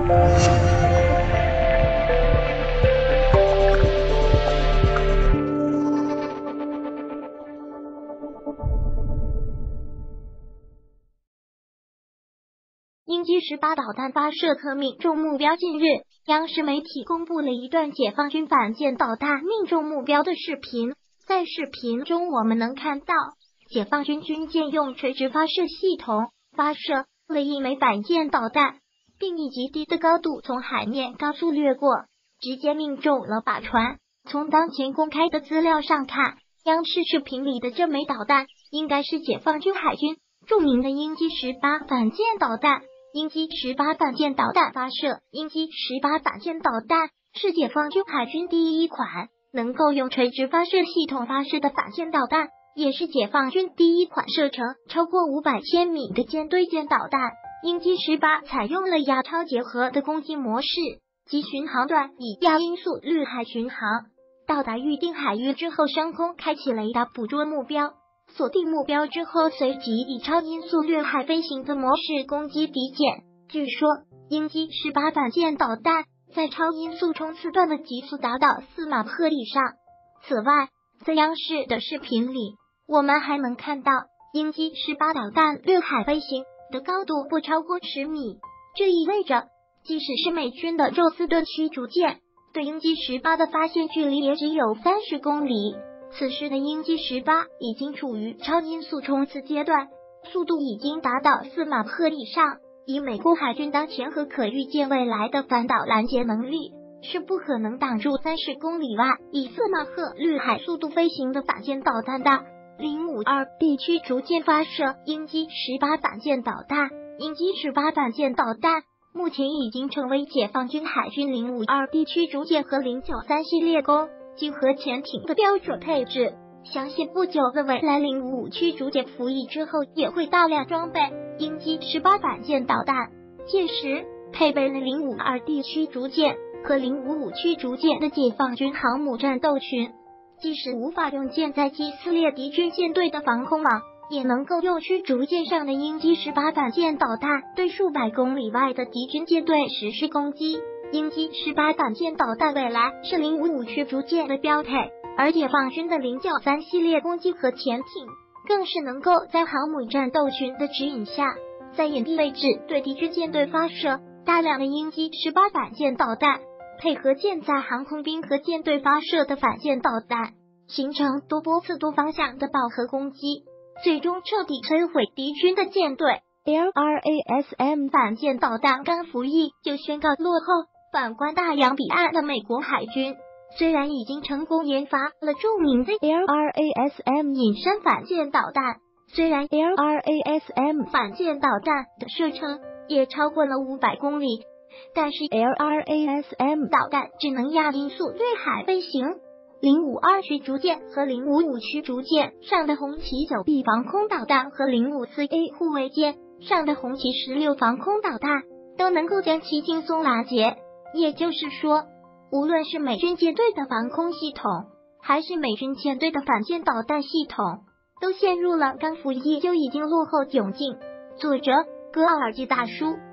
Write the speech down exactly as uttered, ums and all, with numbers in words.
鹰击十八导弹发射特命中目标。近日，央视媒体公布了一段解放军反舰导弹命中目标的视频。在视频中，我们能看到解放军军舰用垂直发射系统发射了一枚反舰导弹，并以极低的高度从海面高速掠过，直接命中了靶船。从当前公开的资料上看，央视视频里的这枚导弹应该是解放军海军著名的鹰击十八反舰导弹。鹰击十八反舰导弹发射。鹰击十八反舰导弹是解放军海军第一款能够用垂直发射系统发射的反舰导弹，也是解放军第一款射程超过五百千米的舰对舰导弹。鹰击十八采用了亚超结合的攻击模式，其巡航段以亚音速绿海巡航，到达预定海域之后升空开启雷达捕捉目标，锁定目标之后随即以超音速掠海飞行的模式攻击敌舰。据说鹰击十八反舰导弹在超音速冲刺段的极速达到四马赫以上。此外，在央视的视频里，我们还能看到鹰击十八导弹掠海飞行的高度不超过十米，这意味着即使是美军的宙斯盾驱逐舰对鹰击十八的发现距离也只有三十公里。此时的鹰击十八已经处于超音速冲刺阶段，速度已经达到四马赫以上。以美国海军当前和可预见未来的反导拦截能力，是不可能挡住三十公里外以四马赫掠海速度飞行的反舰导弹的。零五二 D 驱逐舰发射鹰击十八反舰导弹。鹰击十八反舰导弹目前已经成为解放军海军零五二 D 驱逐舰和零九三系列攻击核潜艇的标准配置。相信不久的未来零五五驱逐舰服役之后也会大量装备鹰击十八反舰导弹，届时配备了零五二 D 驱逐舰和零五五驱逐舰的解放军航母战斗群，即使无法用舰载机撕裂敌军舰队的防空网，也能够用驱逐舰上的鹰击十八反舰导弹对数百公里外的敌军舰队实施攻击。鹰击十八反舰导弹未来是零五五驱逐舰的标配，而解放军的零九三系列攻击核潜艇更是能够在航母战斗群的指引下，在隐蔽位置对敌军舰队发射大量的鹰击十八反舰导弹，配合舰载航空兵和舰队发射的反舰导弹，形成多波次多方向的饱和攻击，最终彻底摧毁敌军的舰队。L R A S M 反舰导弹刚服役就宣告落后。反观大洋彼岸的美国海军，虽然已经成功研发了著名的 L R A S M 隐身反舰导弹，虽然 L R A S M 反舰导弹的射程也超过了五百公里，但是 L R A S M 导弹只能亚音速掠海飞行。零五二驱逐舰和零五五驱逐舰上的红旗九 B 防空导弹和零五四 A 护卫舰上的红旗十六防空导弹都能够将其轻松拦截。也就是说，无论是美军舰队的防空系统，还是美军舰队的反舰导弹系统，都陷入了刚服役就已经落后窘境。作者：戈尔基大叔。